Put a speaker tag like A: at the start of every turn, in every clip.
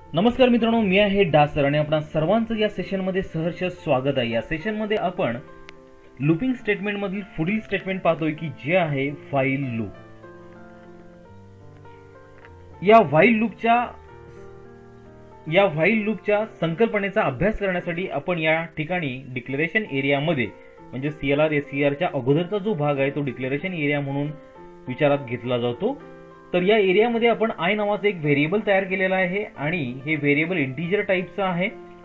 A: नमस्कार मित्रांनो, मी आहे डासर आणि आपणा सर्वांचं या सेशनमध्ये सहर्ष स्वागत आहे। या सेशनमध्ये आपण लूपिंग स्टेटमेंट मधील पुढील स्टेटमेंट पाहतोय की जे आहे व्हाईल लूप। या व्हाईल लूपच्या संकल्पनेचा अभ्यास करण्यासाठी आपण या ठिकाणी डिक्लेरेशन एरियामध्ये म्हणजे CLR SCR च्या अगोदरचा जो भाग आहे तो डिक्लेरेशन एरिया म्हणून विचारात घेतला जातो। तर या एरियामध्ये आपण आय नावाचा एक व्हेरिएबल तयार केलेला आहे आणि हे व्हेरिएबल इंटिजर टाइपचं आहे।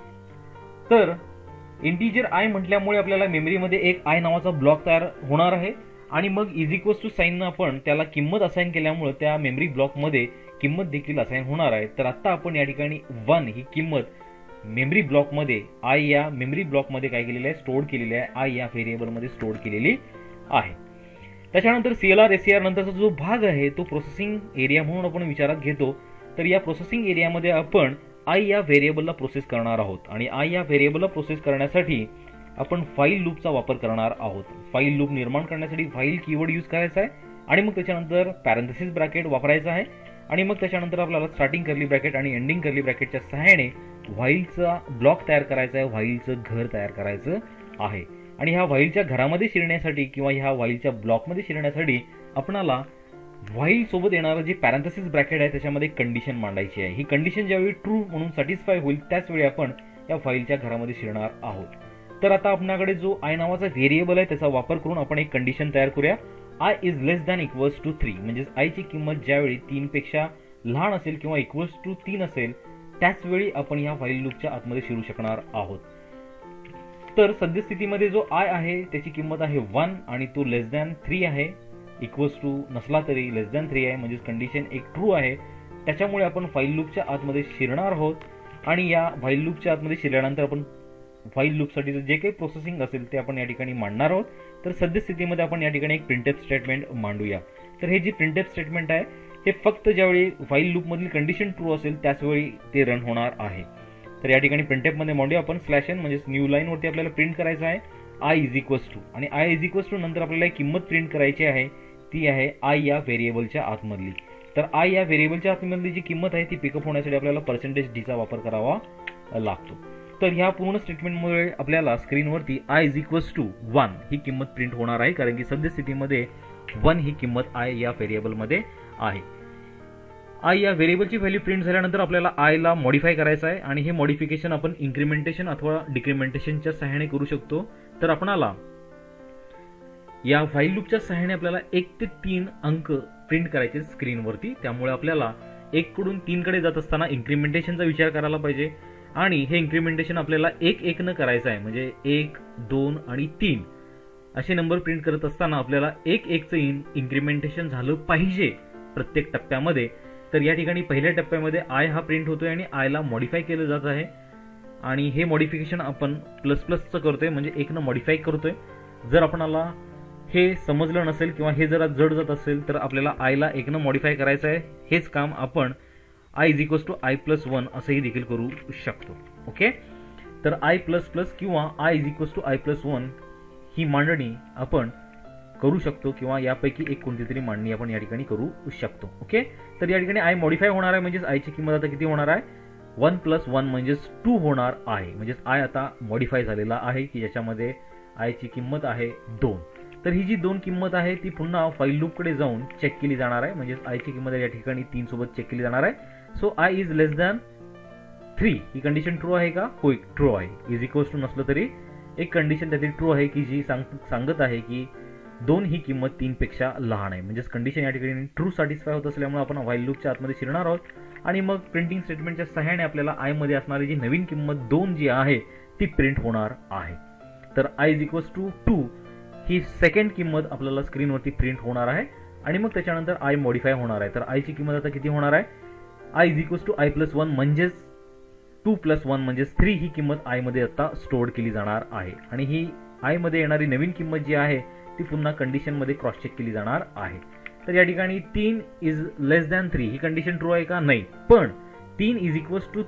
A: तर इंटिजर आय म्हटल्यामुळे आपल्याला मेमरीमध्ये एक आय नावाचा ब्लॉक तयार होणार आहे आणि मग इज इक्वल्स टू साइन आपण त्याला किंमत असाइन केल्यामुळे त्या मेमरी ब्लॉकमध्ये किंमत देखील असाइन होणार आहे। तर आता आपण या ठिकाणी 1 ही किंमत मेमरी ब्लॉकमध्ये आय या मेमरी ब्लॉकमध्ये काय केलेली आहे, स्टोअर केलेली आहे, आय या व्हेरिएबलमध्ये स्टोअर केलेली आहे। त्याच्यानंतर CLR SCR नंतरचा जो भाग आहे तो प्रोसेसिंग एरिया म्हणून आपण विचारात घेतो। तर या प्रोसेसिंग एरियामध्ये आपण आय या व्हेरिएबलला प्रोसेस करणार आहोत आणि आय या व्हेरिएबलला प्रोसेस करण्यासाठी आपण व्हाईल लूपचा वापर करणार आहोत। व्हाईल लूप निर्माण करण्यासाठी व्हाईल कीवर्ड यूज करायचा आहे आणि मग त्याच्यानंतर पॅरेंथेसिस ब्रॅकेट वापरायचा आहे आणि मग त्याच्यानंतर आपल्याला स्टार्टिंग कर्ली ब्रॅकेट आणि एंडिंग कर्ली ब्रॅकेटच्या सहाय्याने व्हाईलचा ब्लॉक तयार करायचा आहे, व्हाईलचं घर तयार करायचं आहे। आणि ह्या व्हाईलच्या घरामध्ये शिरण्यासाठी किंवा ह्या व्हाईलच्या ब्लॉकमध्ये शिरण्यासाठी आपणाला व्हाईल सोबत येणारं जे पॅरेंथेसिस ब्रॅकेट आहे त्याच्यामध्ये कंडिशन मांडायची आहे। ही कंडिशन ज्यावेळी ट्रू म्हणून सॅटिस्फाय होईल त्याच वेळी आपण या व्हाईलच्या घरामध्ये शिरणार आहोत। तर आता आपल्याकडे जो आय नावाचा व्हेरिएबल आहे त्याचा वापर करून आपण एक कंडिशन तयार करूया। I is less than equals to 3 म्हणजे आय ची किंमत ज्यावेळी 3 पेक्षा लहान असेल किंवा इक्वल्स टू 3 असेल त्याच वेळी आपण या व्हाईल लूपच्या आतमध्ये शिरू शकणार आहोत। तर सद्यस्थितीमध्ये जो आय आहे त्याची किंमत आहे 1 आणि तो लेस दॅन 3 आहे, इक्वल्स टू नसला तरी लेस दॅन 3 आहे म्हणजे कंडिशन एक ट्रू आहे। त्याच्यामुळे आपण व्हाईल लूपच्या आतमध्ये शिरणार आहोत आणि या व्हाईल लूपच्या आतमध्ये शिरल्यानंतर आपण व्हाईल लूपसाठी जे काही प्रोसेसिंग असेल ते आपण या ठिकाणी मांडणार आहोत। तर सद्यस्थितीमध्ये आपण या ठिकाणी एक प्रिंटएफ स्टेटमेंट मांडूया। तर हे जे प्रिंटएफ स्टेटमेंट आहे हे फक्त ज्यावेळी व्हाईल लूपमधील कंडिशन ट्रू असेल त्याच वेळी ते रन होणार आहे। तर या ठिकाणी प्रिंटएफ मध्ये मांडूया आपण /n म्हणजे न्यू लाईन वरती आपल्याला प्रिंट करायचं आहे आय इज इक्वल्स टू आणि आय इज इक्वल्स टू नंतर आपल्याला एक किंमत प्रिंट करायची आहे, ती आहे आय या व्हेरिएबलच्या आतमधली। तर आय या व्हेरिएबलच्या आतमधली जी किंमत आहे ती पिकअप होण्यासाठी आपल्याला %d चा वापर करावा लागतो। तर ह्या पूर्ण स्टेटमेंटमुळे आपल्याला स्क्रीनवरती आय इज इक्वल्स टू 1 ही किंमत प्रिंट होणार आहे कारण की सद्यस्थितीमध्ये 1 ही किंमत आय या व्हेरिएबलमध्ये आहे। आय या व्हेरिएबलची व्हॅल्यू प्रिंट झाल्यानंतर आपल्याला आय ला मॉडिफाय करायचं आहे आणि हे मॉडिफिकेशन आपण इन्क्रिमेंटेशन अथवा डिक्रिमेंटेशनच्या सहाय्याने करू शकतो। तर आपणाला या व्हाईल लूपच्या सहाय्याने आपल्याला 1 ते 3 अंक प्रिंट करायचे स्क्रीनवरती, त्यामुळे आपल्याला 1 कडून 3 कडे जात असताना इन्क्रिमेंटेशनचा विचार करायला पाहिजे आणि हे इन्क्रिमेंटेशन आपल्याला 1-1 न करायचं आहे म्हणजे 1, 2 आणि 3 असे नंबर प्रिंट करत असताना आपल्याला 1-1चं इन्क्रिमेंटेशन झालं पाहिजे प्रत्येक टप्प्यामध्ये। तर या ठिकाणी पहिल्या टप्प्यामध्ये आय हा प्रिंट होतोय आणि आय ला मॉडिफाय केलं जात आहे आणि हे मॉडिफिकेशन आपण ++चं करतोय म्हणजे 1 न मॉडिफाय करतोय। जर आपणाला हे समजलं नसेल किंवा हे जरा जड जात असेल तर आपल्याला आय ला 1 न मॉडिफाय करायचं आहे। हेच काम आपण I is equals to I+1 असंही देखील करू शकतो। ओके, तर I++ किंवा I is equals to I+1 ही मांडणी आपण करू शकतो किंवा यापैकी एक कोणती तरी मांडणी आपण या ठिकाणी करू शकतो। ओके, तर या ठिकाणी आय मॉडिफाय होणार आहे म्हणजे आय ची किंमत आता किती होणार आहे, 1 + 1 म्हणजे 2 होणार आहे। म्हणजे आय आता मॉडिफाय झालेला आहे की ज्याच्यामध्ये आय ची किंमत आहे 2। तर ही जी 2 किंमत आहे ती पुन्हा व्हाईल लूप कडे जाऊन चेक केली जाणार आहे म्हणजे आय ची किंमत या ठिकाणी 3 सोबत चेक केली जाणार आहे। So I is less than 3 ही कंडिशन ट्रू आहे का, होय ट्रू आहे। इज इक्वल्स टू नसलं तरी एक कंडिशन त्याची ट्रू आहे की जी सांगत आहे की 2 ही किंमत 3 पेक्षा लहान आहे म्हणजे कंडिशन या ठिकाणी ट्रू सॅटिस्फाय होत असल्यामुळे आपण व्हाईल लूपच्या आतमध्ये शिरणार आहोत आणि मग प्रिंटिंग स्टेटमेंटच्या सहाय्याने आपल्याला आय मध्ये असणारी जी नवीन किंमत 2 जी आहे ती प्रिंट होणार आहे। तर आय इज इक्वल्स टू 2 ही सेकंड किंमत आपल्याला स्क्रीनवरती प्रिंट होणार आहे आणि मग त्याच्यानंतर आय मॉडिफाय होणार आहे। तर आय ची किंमत आता किती होणार आहे, I is equals to I+1 म्हणजेच 2 + 1 म्हणजेच 3 ही किंमत आय मध्ये आता स्टोअर केली जाणार आहे आणि ही आय मध्ये येणारी नवीन किंमत जी आहे ती पुन्हा कंडिशन मध्ये क्रॉस चेक केली जाणार आहे। तर या ठिकाणी 3 इज लेस दॅन 3 ही कंडिशन ट्रू आहे का, नाही, पण 3 इज इक्वल्स टू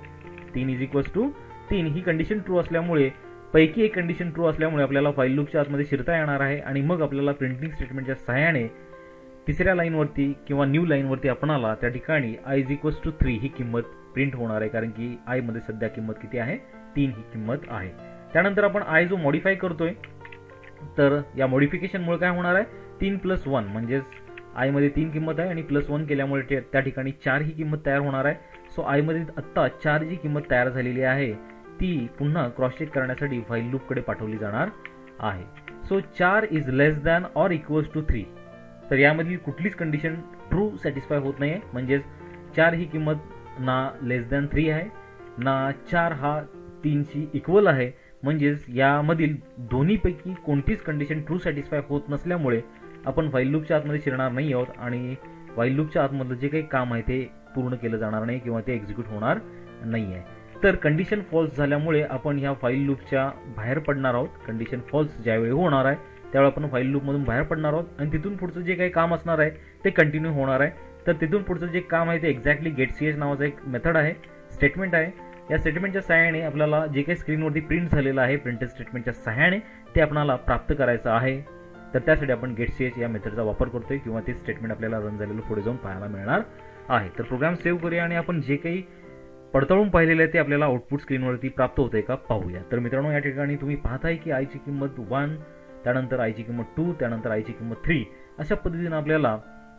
A: 3 ही कंडिशन ट्रू असल्यामुळे पैकी एक कंडिशन ट्रू असल्यामुळे आपल्याला व्हाईल लूपच्या आतमध्ये शिरता येणार आहे आणि मग आपल्याला प्रिंटिंग स्टेटमेंटच्या सहाय्याने तिसऱ्या लाईनवरती किंवा न्यू लाईनवरती आपणाला त्या ठिकाणी i इज 3 ही किंमत प्रिंट होणार आहे, कारण की i मध्ये सध्या किंमत किती आहे, 3 ही किंमत आहे. त्यानंतर आपण i जो मॉडिफाय करतोय, तर या मॉडिफिकेशनमुळे काय होणार आहे, 3 + 1 म्हणजेच i मध्ये 3 किंमत आहे आणि +1 केल्यामुळे त्या ठिकाणी 4 ही किंमत तयार होणार आहे. सो i मध्ये आत्ता 4 जी किंमत तयार झालेली आहे ती पुन्हा क्रॉस चेक करण्यासाठी व्हाईल लूपकडे पाठवली जाणार आहे. So 4 is less than or equals to 3. तर यामधील कुठलीच कंडिशन ट्रू सॅटिस्फाय होत नाही आहे, म्हणजेच 4 ही किंमत ना लेस दॅन 3 आहे ना 4 हा 3शी इक्वल आहे, म्हणजेच यामधील दोन्हीपैकी कोणतीच कंडिशन ट्रू सॅटिस्फाय होत नसल्यामुळे आपण व्हाईल लूपच्या आतमध्ये शिरणार नाही आहोत आणि व्हाईल लूपच्या आतमधलं जे काही काम आहे ते पूर्ण केलं जाणार नाही किंवा ते एक्झिक्यूट होणार नाही आहे. तर कंडिशन फॉल्स झाल्यामुळे आपण ह्या व्हाईल लूपच्या बाहेर पडणार आहोत. कंडिशन फॉल्स ज्यावेळी होणार आहे त्यावेळी आपण व्हाईल लूपमधून बाहेर पडणार आहोत आणि तिथून पुढचं जे काही काम असणार आहे ते कंटिन्यू होणार आहे. तर तिथून पुढचं जे काम आहे ते एक्झॅक्टली getch नावाचा एक मेथड आहे, स्टेटमेंट आहे. या स्टेटमेंटच्या सहाय्याने आपल्याला जे काही स्क्रीनवरती प्रिंट झालेलं आहे प्रिंटेड स्टेटमेंटच्या सहाय्याने ते आपल्याला प्राप्त करायचं आहे. तर त्यासाठी आपण getch या मेथडचा वापर करतोय किंवा ते स्टेटमेंट आपल्याला रन झालेलं पुढे जाऊन पाहायला मिळणार आहे. तर प्रोग्राम सेव्ह करूया आणि आपण जे काही पडताळून पाहिलेलं आहे ते आपल्याला आउटपुट स्क्रीनवरती प्राप्त होतंय का पाहूया. तर मित्रांनो, या ठिकाणी तुम्ही पाहताय की i ची किंमत 1, त्यानंतर i ची किंमत 2, त्यानंतर i ची किंमत 3, अशा पद्धतीने आपल्याला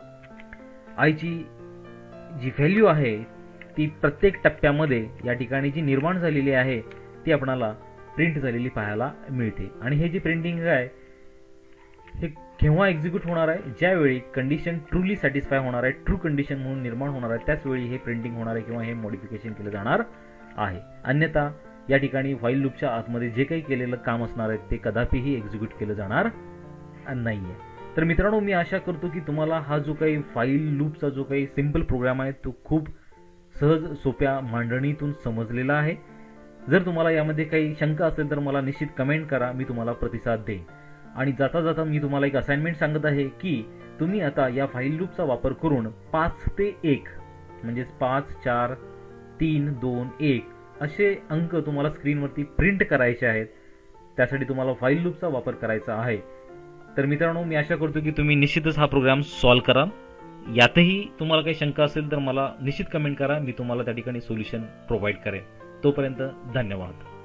A: i ची जी व्हॅल्यू आहे ती प्रत्येक टप्प्यामध्ये या ठिकाणी जी निर्माण झालेली आहे ती आपणाला प्रिंट झालेली पाहायला मिळते. आणि हे जी प्रिंटिंग आहे हे केव्हा एक्झिक्यूट होणार आहे, ज्यावेळी कंडिशन ट्रूली सॅटिस्फाय होणार आहे, ट्रू कंडिशन म्हणून निर्माण होणार आहे, त्याच वेळी हे प्रिंटिंग होणार आहे किंवा हे मॉडिफिकेशन केलं जाणार आहे. अन्यथा या ठिकाणी व्हाईल लूपच्या आतमध्ये जे काही केलेलं काम असणार आहे ते कदापिही एक्झिक्यूट केलं जाणार नाहीये. तर मित्रांनो, मी आशा करतो की तुम्हाला हा जो काही व्हाईल लूपचा जो काही सिंपल प्रोग्राम आहे तो खूप सहज सोप्या मांडणीतून समजलेला आहे. जर तुम्हाला यामध्ये काही शंका असेल तर मला निश्चित कमेंट करा, मी तुम्हाला प्रतिसाद देईन. आणि जाता जाता मी तुम्हाला एक असाइनमेंट सांगत आहे की तुम्ही आता या व्हाईल लूपचा वापर करून 5 ते 1 म्हणजेच 5, 4, 3, 2, 1 असे अंक तुम्हाला स्क्रीनवरती प्रिंट करायचे आहेत. त्यासाठी तुम्हाला व्हाईल लूपचा वापर करायचा आहे. तर मित्रांनो, मी आशा करतो की तुम्ही निश्चितच हा प्रोग्राम सॉल्व्ह कराल. यातही तुम्हाला काही शंका असेल तर मला निश्चित कमेंट करा, मी तुम्हाला त्या ठिकाणी सोल्युशन प्रोव्हाइड करेन. तोपर्यंत धन्यवाद.